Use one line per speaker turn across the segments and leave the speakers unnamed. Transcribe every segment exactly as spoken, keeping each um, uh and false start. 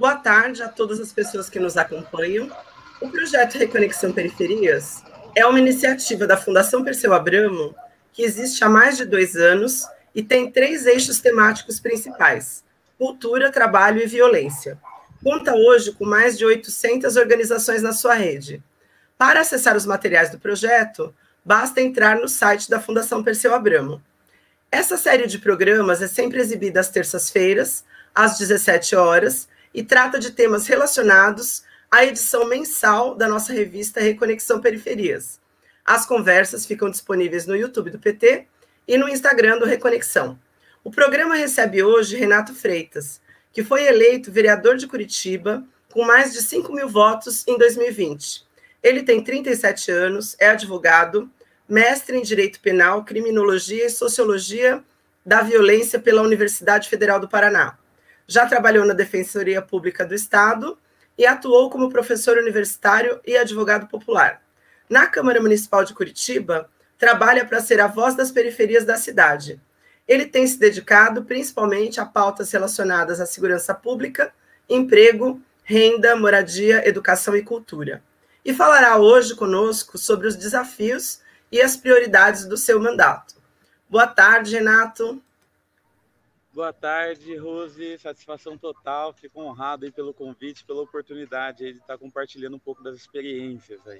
Boa tarde a todas as pessoas que nos acompanham. O projeto Reconexão Periferias é uma iniciativa da Fundação Perseu Abramo que existe há mais de dois anos e tem três eixos temáticos principais: cultura, trabalho e violência. Conta hoje com mais de oitocentas organizações na sua rede. Para acessar os materiais do projeto, basta entrar no site da Fundação Perseu Abramo. Essa série de programas é sempre exibida às terças-feiras, às dezessete horas, e trata de temas relacionados à edição mensal da nossa revista Reconexão Periferias. As conversas ficam disponíveis no YouTube do P T e no Instagram do Reconexão. O programa recebe hoje Renato Freitas, que foi eleito vereador de Curitiba com mais de cinco mil votos em dois mil e vinte. Ele tem trinta e sete anos, é advogado, mestre em Direito Penal, Criminologia e Sociologia da Violência pela Universidade Federal do Paraná. Já trabalhou na Defensoria Pública do Estado e atuou como professor universitário e advogado popular. Na Câmara Municipal de Curitiba, trabalha para ser a voz das periferias da cidade. Ele tem se dedicado principalmente a pautas relacionadas à segurança pública, emprego, renda, moradia, educação e cultura. E falará hoje conosco sobre os desafios e as prioridades do seu mandato. Boa tarde, Renato.
Boa tarde, Rose. Satisfação total. Fico honrado aí pelo convite, pela oportunidade aí de estar compartilhando um pouco das experiências aí.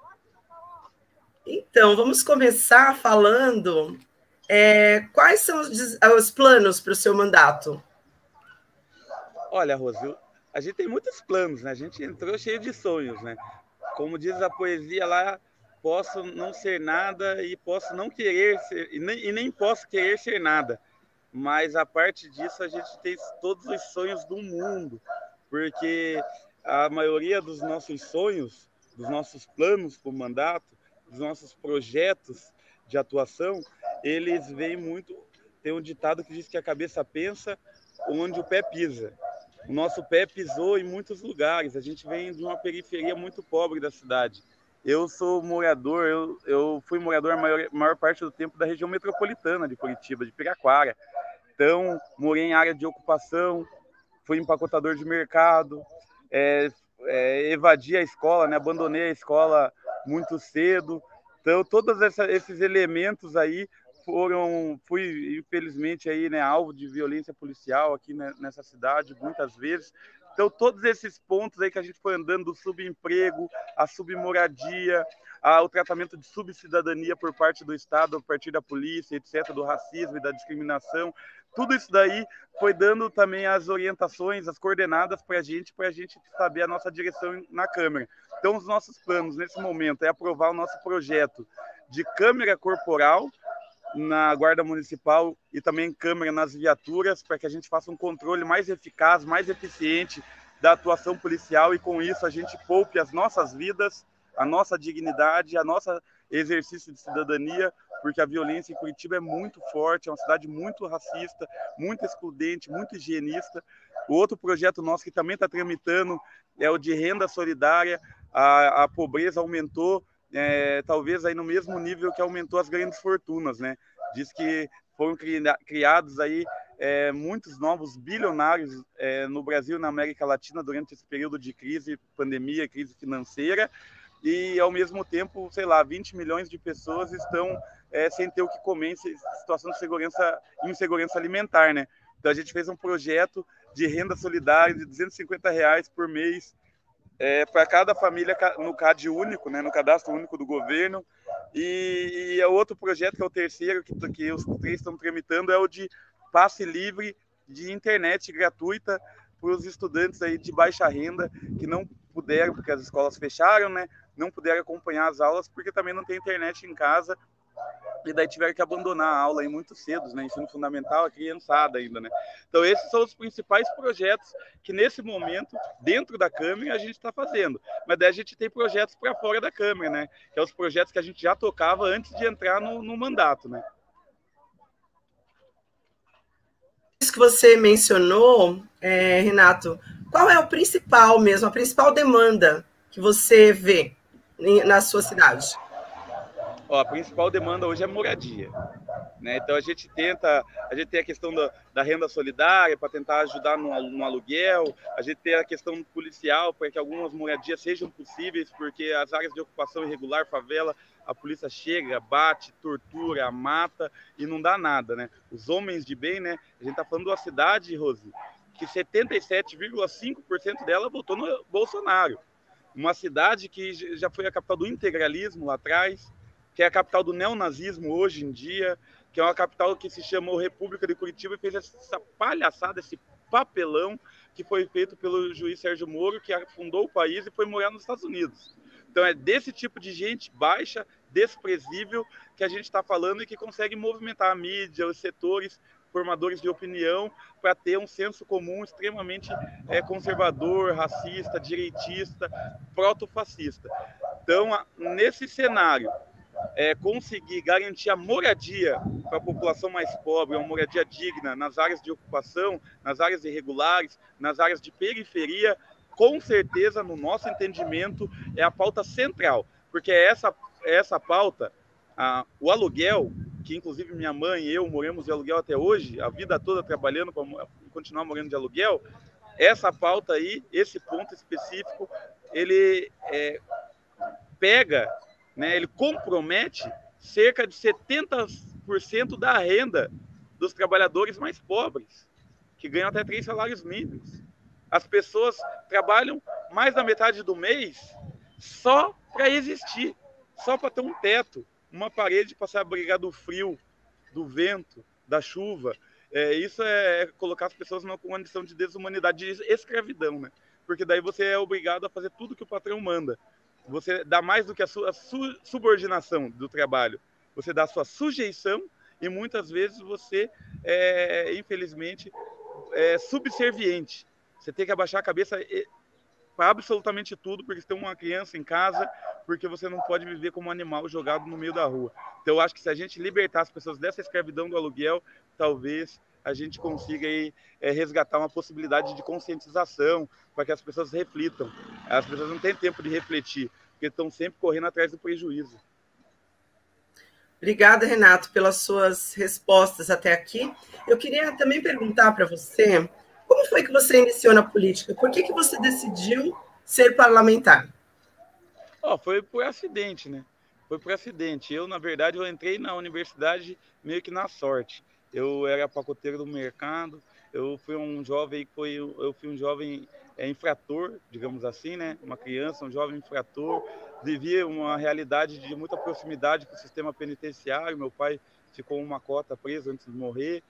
Então, vamos começar falando é, quais são os, os planos para o seu mandato?
Olha, Rose, a gente tem muitos planos, né? A gente entrou cheio de sonhos, né? Como diz a poesia lá, posso não ser nada e posso não querer ser, e nem, e nem posso querer ser nada. Mas, a parte disso, a gente tem todos os sonhos do mundo, porque a maioria dos nossos sonhos, dos nossos planos para o mandato, dos nossos projetos de atuação, eles vêm muito... Tem um ditado que diz que a cabeça pensa onde o pé pisa. O nosso pé pisou em muitos lugares, a gente vem de uma periferia muito pobre da cidade. Eu sou morador, eu, eu fui morador a maior, maior parte do tempo da região metropolitana de Curitiba, de Piraquara. Então, morei em área de ocupação, fui empacotador de mercado, é, é, evadi a escola, né? Abandonei a escola muito cedo. Então, todos essa, esses elementos aí foram, fui infelizmente aí, né, alvo de violência policial aqui, né, nessa cidade muitas vezes. Então, todos esses pontos aí que a gente foi andando, do subemprego, a submoradia, a, o tratamento de subcidadania por parte do Estado, a partir da polícia, etcétera, do racismo e da discriminação, tudo isso daí foi dando também as orientações, as coordenadas para a gente, para a gente saber a nossa direção na Câmara. Então, os nossos planos nesse momento é aprovar o nosso projeto de câmera corporal na Guarda Municipal e também câmera nas viaturas, para que a gente faça um controle mais eficaz, mais eficiente da atuação policial e, com isso, a gente poupe as nossas vidas, a nossa dignidade, a nossa exercício de cidadania, porque a violência em Curitiba é muito forte, é uma cidade muito racista, muito excludente, muito higienista. O outro projeto nosso que também está tramitando é o de renda solidária. A, a pobreza aumentou, é, talvez aí no mesmo nível que aumentou as grandes fortunas, né? Diz que foram criados aí é, muitos novos bilionários é, no Brasil e na América Latina durante esse período de crise, pandemia, crise financeira, e ao mesmo tempo, sei lá, vinte milhões de pessoas estão é, sem ter o que comer em situação de segurança, insegurança alimentar, né? Então a gente fez um projeto de renda solidária de duzentos e cinquenta reais por mês é, para cada família no C A D único, né, no Cadastro Único do Governo. E, e é outro projeto, que é o terceiro, que, que os três estão tramitando, é o de passe livre de internet gratuita para os estudantes aí de baixa renda que não puderam, porque as escolas fecharam, né, não puderam acompanhar as aulas porque também não tem internet em casa, e daí tiveram que abandonar a aula aí muito cedo, né? Ensino fundamental, a criançada ainda, né? Então, esses são os principais projetos que, nesse momento, dentro da Câmara, a gente está fazendo. Mas daí a gente tem projetos para fora da Câmara, né? Que é os projetos que a gente já tocava antes de entrar no, no mandato, né?
Isso que você mencionou, é, Renato, qual é o principal mesmo, a principal demanda que você vê na sua cidade?
Ó, a principal demanda hoje é moradia. Né? Então a gente tenta, a gente tem a questão da, da renda solidária para tentar ajudar no, no aluguel, a gente tem a questão policial para que algumas moradias sejam possíveis, porque as áreas de ocupação irregular, favela, a polícia chega, bate, tortura, mata e não dá nada, né? Os homens de bem, né? A gente está falando de uma cidade, Rose, que setenta e sete vírgula cinco por cento dela votou no Bolsonaro. Uma cidade que já foi a capital do integralismo lá atrás, que é a capital do neonazismo hoje em dia, que é uma capital que se chamou República de Curitiba e fez essa palhaçada, esse papelão que foi feito pelo juiz Sérgio Moro, que afundou o país e foi morar nos Estados Unidos. Então é desse tipo de gente baixa, desprezível, que a gente está falando e que consegue movimentar a mídia, os setores formadores de opinião, para ter um senso comum extremamente é, conservador, racista, direitista, proto-fascista. Então, nesse cenário, É, conseguir garantir a moradia para a população mais pobre, uma moradia digna nas áreas de ocupação, nas áreas irregulares, nas áreas de periferia, com certeza, no nosso entendimento, é a pauta central, porque essa, essa pauta, a, o aluguel, que inclusive minha mãe e eu moramos de aluguel até hoje, a vida toda trabalhando para continuar morando de aluguel, essa pauta aí, esse ponto específico, ele é, pega, né, ele compromete cerca de setenta por cento da renda dos trabalhadores mais pobres, que ganham até três salários mínimos. As pessoas trabalham mais da metade do mês só para existir, só para ter um teto, uma parede para se abrigar do frio, do vento, da chuva. É, isso é colocar as pessoas numa condição de desumanidade, de escravidão, né? Porque daí você é obrigado a fazer tudo que o patrão manda. Você dá mais do que a sua subordinação do trabalho. Você dá a sua sujeição e muitas vezes você é, infelizmente, é subserviente. Você tem que abaixar a cabeça para absolutamente tudo, porque você tem uma criança em casa, porque você não pode viver como um animal jogado no meio da rua. Então, eu acho que se a gente libertar as pessoas dessa escravidão do aluguel, talvez a gente consiga aí, é, resgatar uma possibilidade de conscientização para que as pessoas reflitam. As pessoas não têm tempo de refletir, porque estão sempre correndo atrás do prejuízo.
Obrigada, Renato, pelas suas respostas até aqui. Eu queria também perguntar para você, como foi que você iniciou na política? Por que, que você decidiu ser parlamentar?
Oh, foi por acidente, né? Foi por acidente. Eu, na verdade, eu entrei na universidade meio que na sorte. Eu era pacoteiro do mercado, eu fui um jovem, foi, eu fui um jovem é, infrator, digamos assim, né? Uma criança, um jovem infrator, vivia uma realidade de muita proximidade com o sistema penitenciário. Meu pai ficou uma cota preso antes de morrer,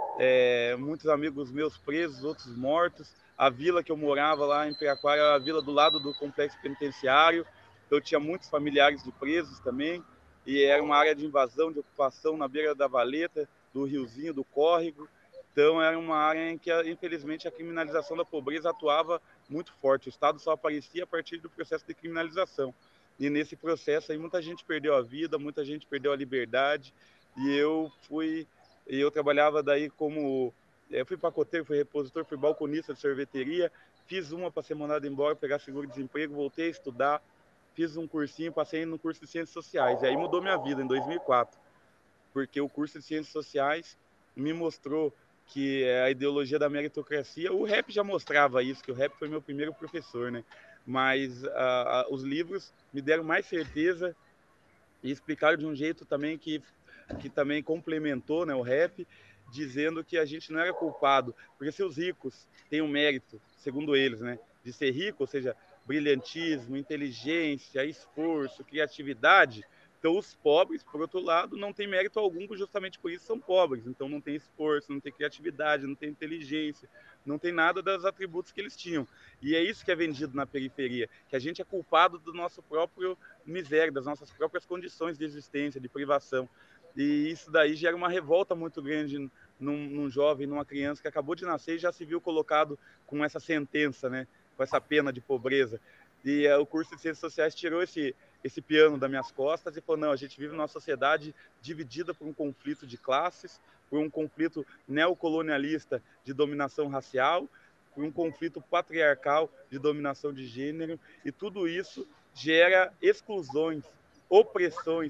é, muitos amigos meus presos, outros mortos. A vila que eu morava lá em Piraquara era a vila do lado do complexo penitenciário. Eu tinha muitos familiares de presos também, e era uma área de invasão, de ocupação na beira da valeta, do riozinho, do córrego. Então, era uma área em que, infelizmente, a criminalização da pobreza atuava muito forte. O Estado só aparecia a partir do processo de criminalização. E nesse processo aí, muita gente perdeu a vida, muita gente perdeu a liberdade. E eu fui, e eu trabalhava daí como, eu fui pacoteiro, fui repositor, fui balconista de sorveteria, fiz uma para ser mandado embora, pegar seguro-desemprego, voltei a estudar, fiz um cursinho, passei no curso de Ciências Sociais. E aí mudou minha vida em dois mil e quatro, porque o curso de Ciências Sociais me mostrou que a ideologia da meritocracia, o rap já mostrava isso, que o rap foi meu primeiro professor, né? Mas uh, os livros me deram mais certeza e explicaram de um jeito também que, que também complementou, né, o rap, dizendo que a gente não era culpado, porque se os ricos têm um mérito, segundo eles, né, de ser rico, ou seja, brilhantismo, inteligência, esforço, criatividade, então os pobres, por outro lado, não têm mérito algum, justamente por isso são pobres, então não tem esforço, não tem criatividade, não tem inteligência, não tem nada dos atributos que eles tinham. E é isso que é vendido na periferia, que a gente é culpado do nosso próprio miséria, das nossas próprias condições de existência, de privação. E isso daí gera uma revolta muito grande num, num jovem, numa criança que acabou de nascer e já se viu colocado com essa sentença, né? Com essa pena de pobreza. E uh, o curso de Ciências Sociais tirou esse, esse piano das minhas costas e falou, não, a gente vive numa sociedade dividida por um conflito de classes, por um conflito neocolonialista de dominação racial, por um conflito patriarcal de dominação de gênero, e tudo isso gera exclusões, opressões,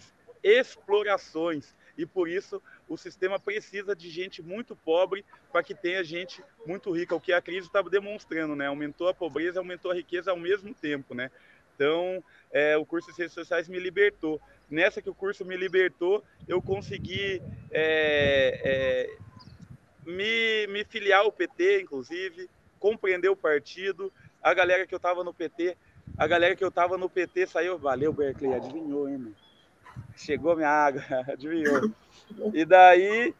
explorações. E por isso o sistema precisa de gente muito pobre para que tenha gente muito rica, o que a crise está demonstrando, né? Aumentou a pobreza, aumentou a riqueza ao mesmo tempo, né? Então, é, o curso de Ciências Sociais me libertou. Nessa que o curso me libertou, eu consegui é, é, me, me filiar ao P T, inclusive, compreender o partido. A galera que eu estava no P T, a galera que eu estava no P T saiu, valeu, Berkeley, adivinhou, hein, mano? Chegou minha água, adivinhou. E daí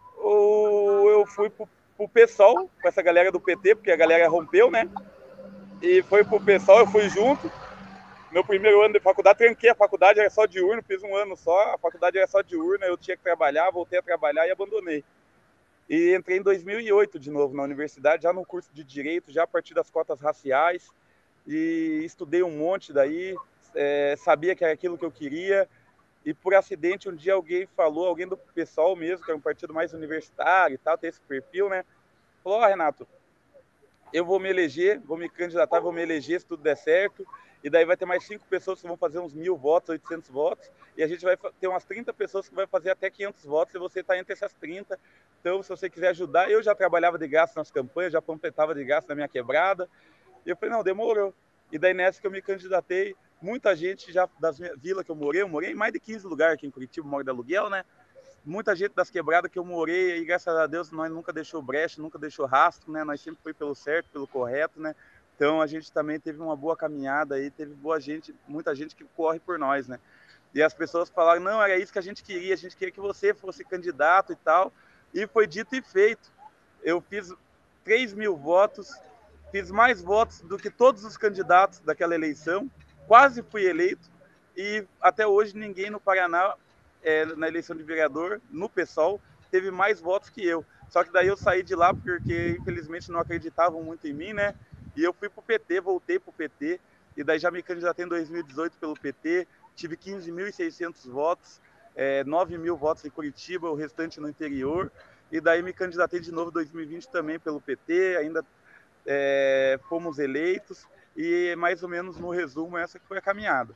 o, eu fui pro, pro PSOL, com essa galera do P T, porque a galera rompeu, né? E foi pro PSOL, eu fui junto. Meu primeiro ano de faculdade, tranquei a faculdade, era só diurno, fiz um ano só, a faculdade era só diurna, eu tinha que trabalhar, voltei a trabalhar e abandonei. E entrei em dois mil e oito de novo na universidade, já no curso de Direito, já a partir das cotas raciais, e estudei um monte daí, é, sabia que era aquilo que eu queria, e por acidente um dia alguém falou, alguém do PSOL mesmo, que era um partido mais universitário e tal, tem esse perfil, né? Falou, ó, oh, Renato, eu vou me eleger, vou me candidatar, vou me eleger se tudo der certo, e daí vai ter mais cinco pessoas que vão fazer uns mil votos, oitocentos votos, e a gente vai ter umas trinta pessoas que vai fazer até quinhentos votos, e você está entre essas trinta. Então, se você quiser ajudar, eu já trabalhava de graça nas campanhas, já panfletava de graça na minha quebrada, e eu falei, não, demorou. E daí nessa que eu me candidatei, muita gente já das vilas que eu morei, eu morei em mais de quinze lugares aqui em Curitiba, moro de aluguel, né? Muita gente das quebradas que eu morei, e graças a Deus nós nunca deixou brecha, nunca deixou rastro, né? Nós sempre foi pelo certo, pelo correto, né? Então a gente também teve uma boa caminhada aí, teve boa gente, muita gente que corre por nós, né? E as pessoas falaram, não, era isso que a gente queria, a gente queria que você fosse candidato e tal. E foi dito e feito. Eu fiz três mil votos, fiz mais votos do que todos os candidatos daquela eleição, quase fui eleito, e até hoje ninguém no Paraná, é, na eleição de vereador, no PSOL, teve mais votos que eu. Só que daí eu saí de lá porque, infelizmente, não acreditavam muito em mim, né? E eu fui pro P T, voltei pro P T, e daí já me candidatei em dois mil e dezoito pelo P T, tive quinze mil e seiscentos votos, é, nove mil votos em Curitiba, o restante no interior, e daí me candidatei de novo em dois mil e vinte também pelo P T, ainda é, fomos eleitos, e mais ou menos no resumo essa que foi a caminhada.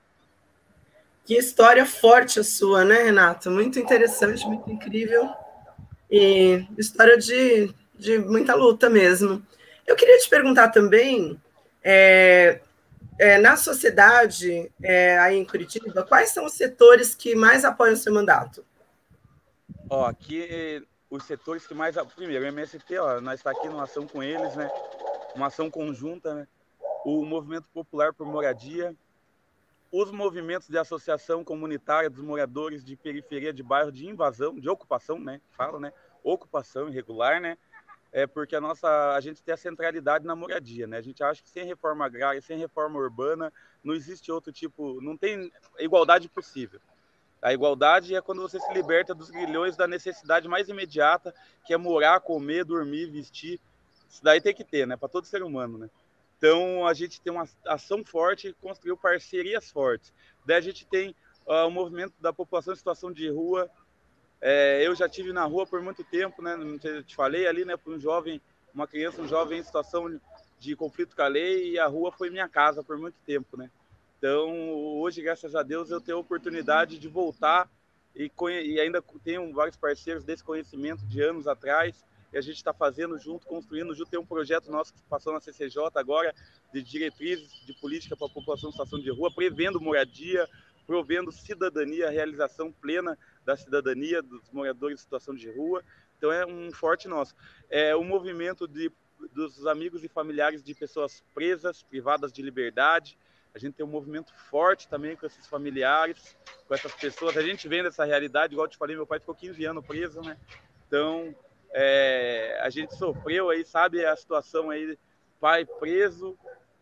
Que história forte a sua, né, Renato? Muito interessante, muito incrível, e história de, de muita luta mesmo. Eu queria te perguntar também, é, é, na sociedade, é, aí em Curitiba, quais são os setores que mais apoiam o seu mandato?
Ó, aqui os setores que mais... Primeiro, o M S T, ó, nós estamos aqui numa ação com eles, né? Uma ação conjunta, né? O Movimento Popular por Moradia, os movimentos de associação comunitária dos moradores de periferia de bairro de invasão, de ocupação, né? Fala, né? Ocupação irregular, né? É porque a nossa, a gente tem a centralidade na moradia, né? A gente acha que sem reforma agrária, sem reforma urbana, não existe outro tipo, não tem igualdade possível. A igualdade é quando você se liberta dos grilhões da necessidade mais imediata, que é morar, comer, dormir, vestir. Isso daí tem que ter, né? Para todo ser humano, né? Então, a gente tem uma ação forte e construiu parcerias fortes. Daí a gente tem uh, o movimento da população em situação de rua. É, eu já tive na rua por muito tempo, né? Não te, te falei ali, né? Para um jovem, uma criança, um jovem em situação de conflito com a lei, e a rua foi minha casa por muito tempo, né? Então, hoje, graças a Deus, eu tenho a oportunidade de voltar e, e ainda tenho vários parceiros desse conhecimento de anos atrás, e a gente está fazendo junto, construindo junto. Tem um projeto nosso que passou na C C J agora, de diretrizes de política para a população em situação de rua, prevendo moradia, provendo cidadania, realização plena da cidadania dos moradores em situação de rua. Então, é um forte nosso. É o movimento de, dos amigos e familiares de pessoas presas, privadas de liberdade. A gente tem um movimento forte também com esses familiares, com essas pessoas. A gente vem dessa realidade, igual eu te falei, meu pai ficou quinze anos preso, né? Então, é, a gente sofreu aí, sabe, a situação aí, pai preso,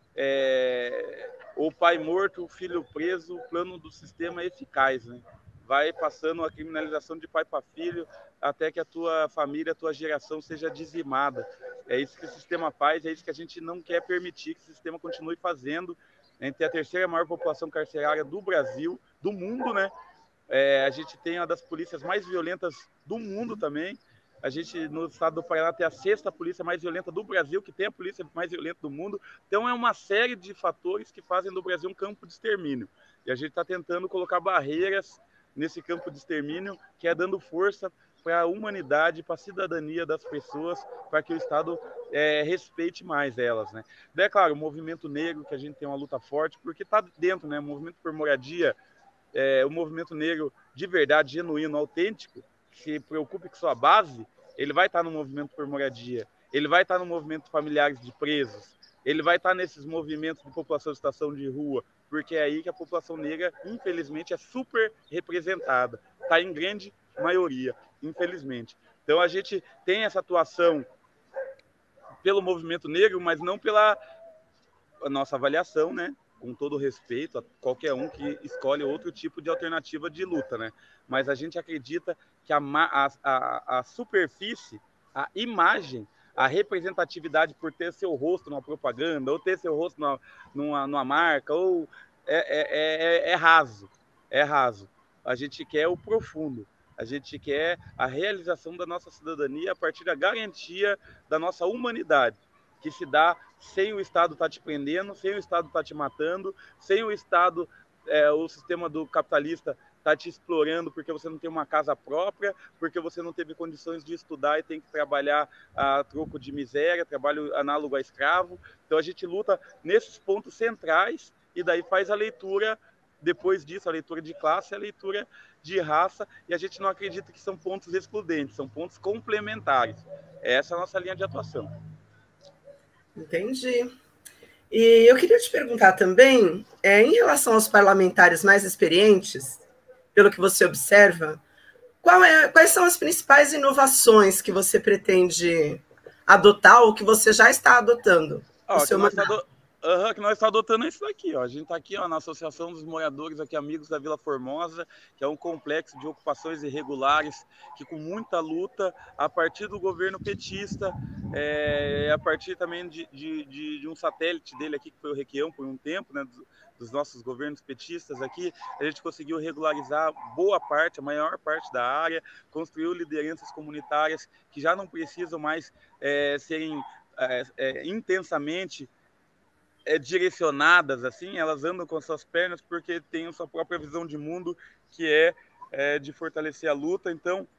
é, ou pai morto, filho preso, o plano do sistema é eficaz, né? Vai passando a criminalização de pai para filho, até que a tua família, a tua geração seja dizimada. É isso que o sistema faz, é isso que a gente não quer permitir que o sistema continue fazendo. A gente tem a terceira maior população carcerária do Brasil, do mundo, né? É, a gente tem uma das polícias mais violentas do mundo também. A gente, no estado do Paraná, tem a sexta polícia mais violenta do Brasil, que tem a polícia mais violenta do mundo. Então, é uma série de fatores que fazem do Brasil um campo de extermínio. E a gente está tentando colocar barreiras nesse campo de extermínio, que é dando força para a humanidade, para a cidadania das pessoas, para que o Estado é, respeite mais elas, né? Daí, é claro, o movimento negro, que a gente tem uma luta forte, porque está dentro, né? O movimento por moradia, é, o movimento negro de verdade, genuíno, autêntico, que se preocupe com sua base, ele vai estar no movimento por moradia, ele vai estar no movimento familiares de presos, ele vai estar nesses movimentos de população de situação de rua, porque é aí que a população negra, infelizmente, é super representada, está em grande maioria, infelizmente. Então a gente tem essa atuação pelo movimento negro, mas não pela nossa avaliação, né? Com todo respeito a qualquer um que escolhe outro tipo de alternativa de luta, né? Mas a gente acredita que a, a, a, a superfície, a imagem, a representatividade por ter seu rosto numa propaganda, ou ter seu rosto numa, numa, numa marca, ou é, é, é, é raso, é raso. A gente quer o profundo. A gente quer a realização da nossa cidadania a partir da garantia da nossa humanidade, que se dá sem o Estado estar tá te prendendo, sem o Estado estar tá te matando, sem o Estado, é, o sistema do capitalista estar tá te explorando porque você não tem uma casa própria, porque você não teve condições de estudar e tem que trabalhar a troco de miséria, trabalho análogo a escravo. Então a gente luta nesses pontos centrais e daí faz a leitura, depois disso, a leitura de classe, a leitura de raça, e a gente não acredita que são pontos excludentes, são pontos complementares. Essa é a nossa linha de atuação.
Entendi. E eu queria te perguntar também, é, em relação aos parlamentares mais experientes, pelo que você observa, qual é, quais são as principais inovações que você pretende adotar ou que você já está adotando?
Ó, que nós, ado... uhum, que nós estamos adotando é isso daqui. Ó. A gente está aqui ó, na Associação dos Moradores, aqui, Amigos da Vila Formosa, que é um complexo de ocupações irregulares, que com muita luta, a partir do governo petista, é, a partir também de, de, de, de um satélite dele aqui, que foi o Requião por um tempo, né, dos, dos nossos governos petistas aqui, a gente conseguiu regularizar boa parte, a maior parte da área, construiu lideranças comunitárias que já não precisam mais é, serem É, é, intensamente é, direcionadas, assim, elas andam com suas pernas porque têm a sua própria visão de mundo, que é, é de fortalecer a luta. Então,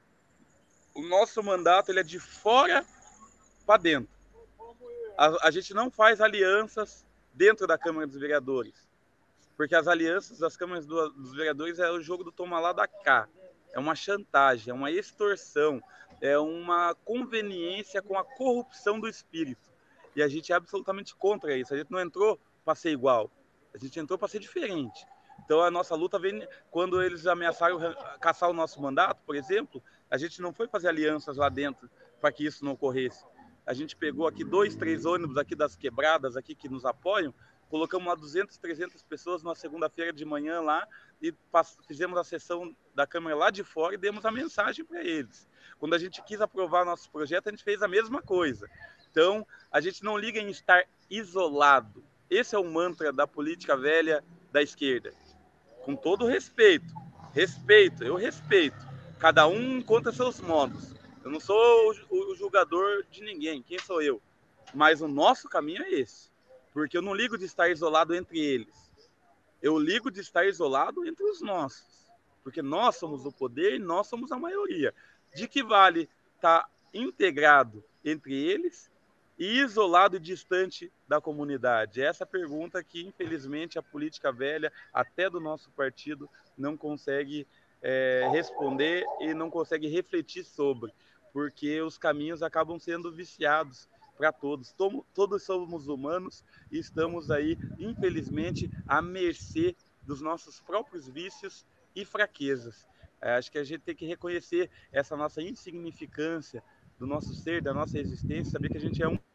o nosso mandato ele é de fora para dentro. A, a gente não faz alianças dentro da Câmara dos Vereadores, porque as alianças das câmaras do, dos vereadores é o jogo do toma lá da cá, é uma chantagem, é uma extorsão, é uma conveniência com a corrupção do espírito. E a gente é absolutamente contra isso. A gente não entrou para ser igual, a gente entrou para ser diferente. Então a nossa luta vem quando eles ameaçaram caçar o nosso mandato, por exemplo, a gente não foi fazer alianças lá dentro para que isso não ocorresse. A gente pegou aqui dois, três ônibus aqui das quebradas aqui que nos apoiam, colocamos lá duzentas, trezentas pessoas numa segunda-feira de manhã lá e fizemos a sessão da Câmara lá de fora e demos a mensagem para eles. Quando a gente quis aprovar nosso projeto, a gente fez a mesma coisa. Então, a gente não liga em estar isolado. Esse é o mantra da política velha da esquerda. Com todo respeito, respeito, eu respeito. Cada um encontra seus modos. Eu não sou o julgador de ninguém, quem sou eu? Mas o nosso caminho é esse. Porque eu não ligo de estar isolado entre eles. Eu ligo de estar isolado entre os nossos. Porque nós somos o poder e nós somos a maioria. De que vale estar integrado entre eles e isolado e distante da comunidade? Essa é a pergunta que, infelizmente, a política velha, até do nosso partido, não consegue é, responder e não consegue refletir sobre. Porque os caminhos acabam sendo viciados para todos. Todos somos humanos e estamos aí, infelizmente, à mercê dos nossos próprios vícios e fraquezas. É, acho que a gente tem que reconhecer essa nossa insignificância do nosso ser, da nossa existência, saber que a gente é um.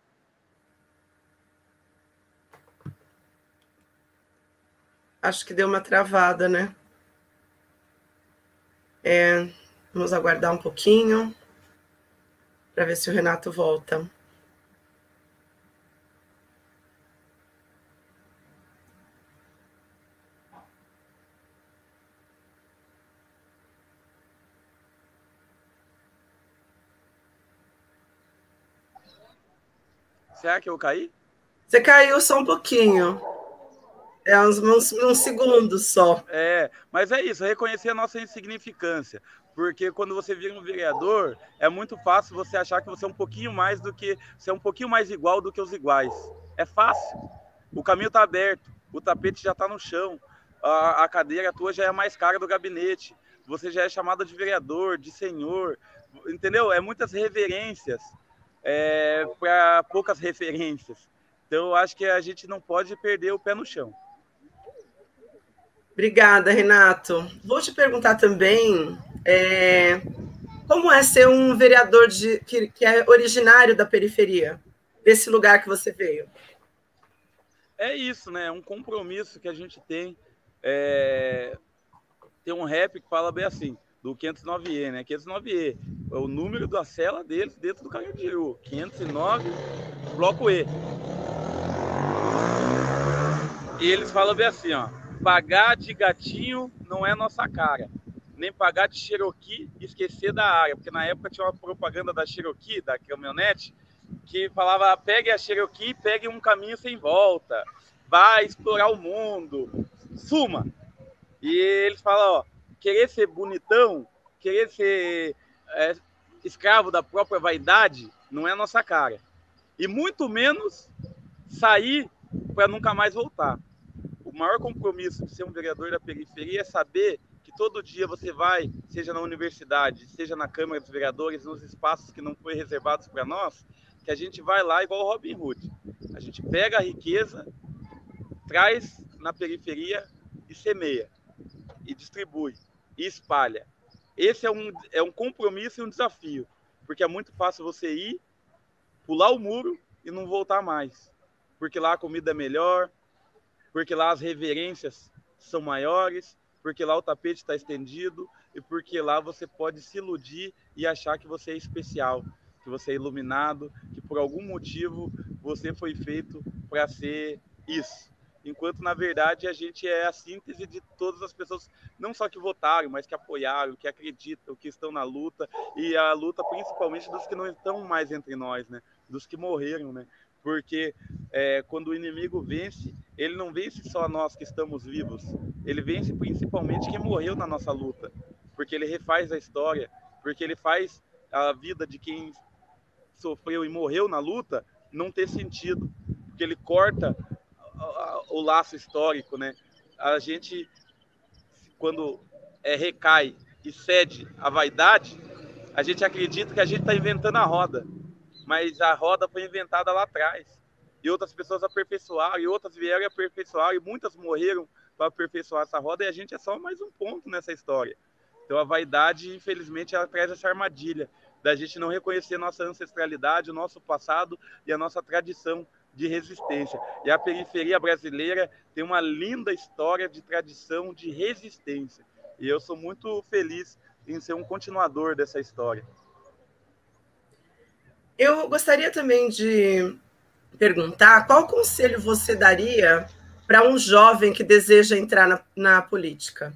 Acho que deu uma travada, né? É, vamos aguardar um pouquinho para ver se o Renato volta.
Será que eu caí?
Você caiu só um pouquinho. É uns, uns, uns segundos só.
É, mas é isso, reconhecer a nossa insignificância. Porque quando você vira um vereador, é muito fácil você achar que você é um pouquinho mais do que. Você é um pouquinho mais igual do que os iguais. É fácil. O caminho está aberto, o tapete já está no chão, a, a cadeira tua já é mais cara do gabinete, você já é chamado de vereador, de senhor, entendeu? É muitas reverências é, para poucas referências. Então, eu acho que a gente não pode perder o pé no chão.
Obrigada, Renato. Vou te perguntar também é, como é ser um vereador de, que, que é originário da periferia, desse lugar que você veio.
É isso, né? É um compromisso que a gente tem. É... Tem um rap que fala bem assim, do quinhentos e nove E, né? quinhentos e nove E é o número da cela deles dentro do Carandiru. quinhentos e nove, bloco E. E eles falam bem assim, ó. Pagar de gatinho não é nossa cara. Nem pagar de Cherokee e esquecer da área. Porque na época tinha uma propaganda da Cherokee, da caminhonete, que falava, pegue a Cherokee e pegue um caminho sem volta. Vai explorar o mundo. Suma. E eles falam, ó, querer ser bonitão, querer ser é, escravo da própria vaidade, não é a nossa cara. E muito menos sair para nunca mais voltar. O maior compromisso de ser um vereador da periferia é saber que todo dia você vai, seja na universidade, seja na Câmara dos Vereadores, nos espaços que não foram reservados para nós, que a gente vai lá igual o Robin Hood. A gente pega a riqueza, traz na periferia e semeia, e distribui, e espalha. Esse é um, é um compromisso e um desafio, porque é muito fácil você ir, pular o muro e não voltar mais, porque lá a comida é melhor, porque lá as reverências são maiores, porque lá o tapete está estendido e porque lá você pode se iludir e achar que você é especial, que você é iluminado, que por algum motivo você foi feito para ser isso. Enquanto, na verdade, a gente é a síntese de todas as pessoas, não só que votaram, mas que apoiaram, que acreditam, que estão na luta, e a luta principalmente dos que não estão mais entre nós, né? Dos que morreram, né? Porque é, quando o inimigo vence, ele não vence só nós que estamos vivos, ele vence principalmente quem morreu na nossa luta, porque ele refaz a história, porque ele faz a vida de quem sofreu e morreu na luta não ter sentido, porque ele corta o laço histórico, né? A gente, quando é, recai e cede à vaidade, a gente acredita que a gente está inventando a roda, mas a roda foi inventada lá atrás. E outras pessoas aperfeiçoaram, e outras vieram e aperfeiçoaram, e muitas morreram para aperfeiçoar essa roda, e a gente é só mais um ponto nessa história. Então a vaidade, infelizmente, ela traz essa armadilha da gente não reconhecer nossa ancestralidade, o nosso passado e a nossa tradição de resistência. E a periferia brasileira tem uma linda história de tradição de resistência. E eu sou muito feliz em ser um continuador dessa história.
Eu gostaria também de perguntar qual conselho você daria para um jovem que deseja entrar na, na política?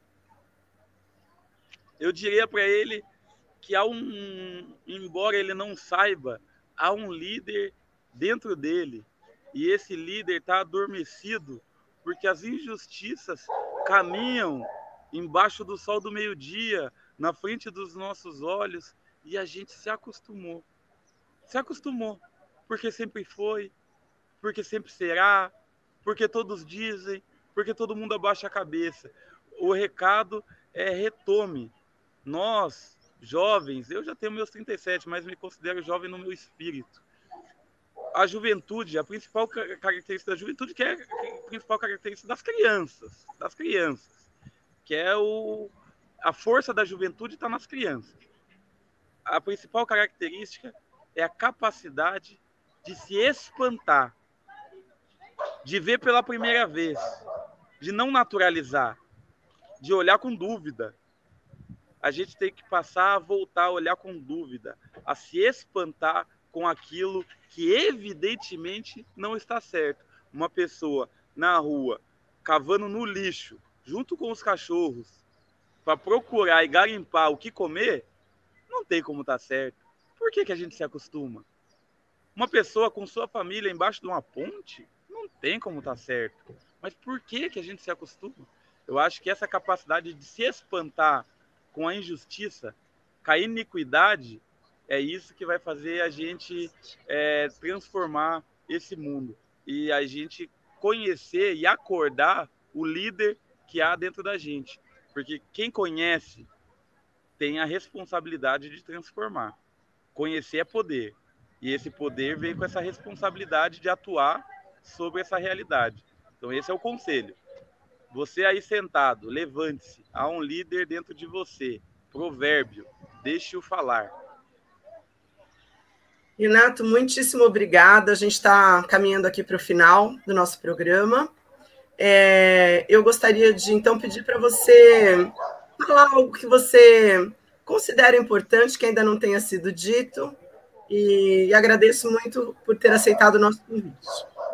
Eu diria para ele que há um, embora ele não saiba, há um líder dentro dele, e esse líder está adormecido porque as injustiças caminham embaixo do sol do meio-dia, na frente dos nossos olhos, e a gente se acostumou. Se acostumou, porque sempre foi, porque sempre será, porque todos dizem, porque todo mundo abaixa a cabeça. O recado é retome. Nós, jovens, eu já tenho meus trinta e sete, mas me considero jovem no meu espírito. A juventude, a principal característica da juventude, que é a principal característica das crianças, das crianças, que é o, a força da juventude está nas crianças. A principal característica é a capacidade de se espantar, de ver pela primeira vez, de não naturalizar, de olhar com dúvida. A gente tem que passar a voltar a olhar com dúvida, a se espantar com aquilo que evidentemente não está certo. Uma pessoa na rua, cavando no lixo, junto com os cachorros, para procurar e garimpar o que comer, não tem como estar certo. Por que que a gente se acostuma? Uma pessoa com sua família embaixo de uma ponte, não tem como estar certo. Mas por que que a gente se acostuma? Eu acho que essa capacidade de se espantar com a injustiça, com a iniquidade, é isso que vai fazer a gente é, transformar esse mundo. E a gente conhecer e acordar o líder que há dentro da gente. Porque quem conhece tem a responsabilidade de transformar. Conhecer é poder. E esse poder vem com essa responsabilidade de atuar sobre essa realidade. Então esse é o conselho. Você aí sentado, levante-se. Há um líder dentro de você. Provérbio, deixe-o falar.
Renato, muitíssimo obrigada. A gente está caminhando aqui para o final do nosso programa. É, eu gostaria de, então, pedir para você falar algo que você considera importante, que ainda não tenha sido dito, e, e agradeço muito por ter aceitado o nosso convite.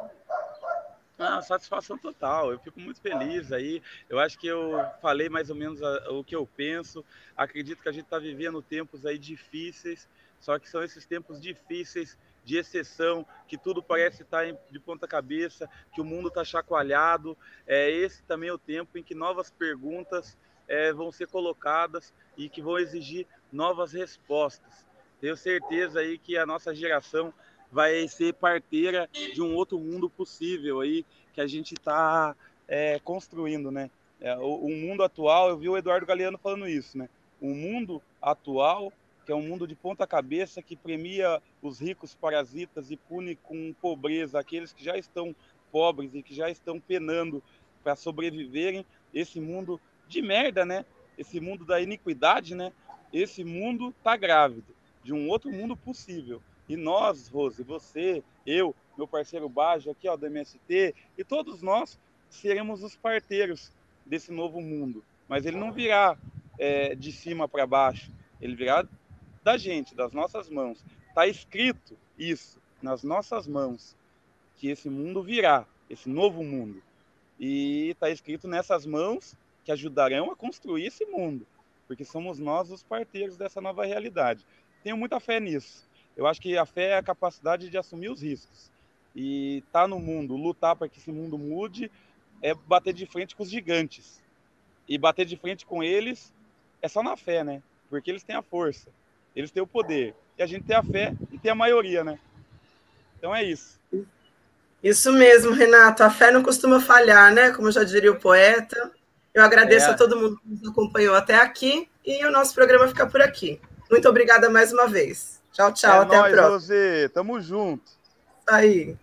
Ah, satisfação total, eu fico muito feliz aí. Eu acho que eu falei mais ou menos a, o que eu penso. Acredito que a gente está vivendo tempos aí difíceis, só que são esses tempos difíceis de exceção, que tudo parece estar de ponta cabeça, que o mundo está chacoalhado. É esse também é o tempo em que novas perguntas é, vão ser colocadas e que vão exigir novas respostas. Tenho certeza aí que a nossa geração vai ser parteira de um outro mundo possível aí que a gente está é, construindo, né? É, o, o mundo atual, eu vi o Eduardo Galeano falando isso, né? O mundo atual, que é um mundo de ponta cabeça, que premia os ricos parasitas e pune com pobreza aqueles que já estão pobres e que já estão penando para sobreviverem. Esse mundo de merda, né? Esse mundo da iniquidade, né? Esse mundo tá grávido de um outro mundo possível. E nós, Rose, você, eu, meu parceiro Bajo aqui, ó, do M S T, e todos nós seremos os parteiros desse novo mundo. Mas ele não virá é, de cima para baixo, ele virá da gente, das nossas mãos. Está escrito isso nas nossas mãos, que esse mundo virá, esse novo mundo. E está escrito nessas mãos que ajudarão a construir esse mundo, porque somos nós os parteiros dessa nova realidade. Tenho muita fé nisso. Eu acho que a fé é a capacidade de assumir os riscos. E estar tá no mundo, lutar para que esse mundo mude, é bater de frente com os gigantes. E bater de frente com eles é só na fé, né? Porque eles têm a força, eles têm o poder. E a gente tem a fé e tem a maioria, né? Então é isso.
Isso mesmo, Renato. A fé não costuma falhar, né? Como já diria o poeta. Eu agradeço é. a todo mundo que nos acompanhou até aqui e o nosso programa fica por aqui. Muito obrigada mais uma vez. Tchau, tchau.
É
até
nóis,
a próxima.
Rosê. Tamo junto.
Aí.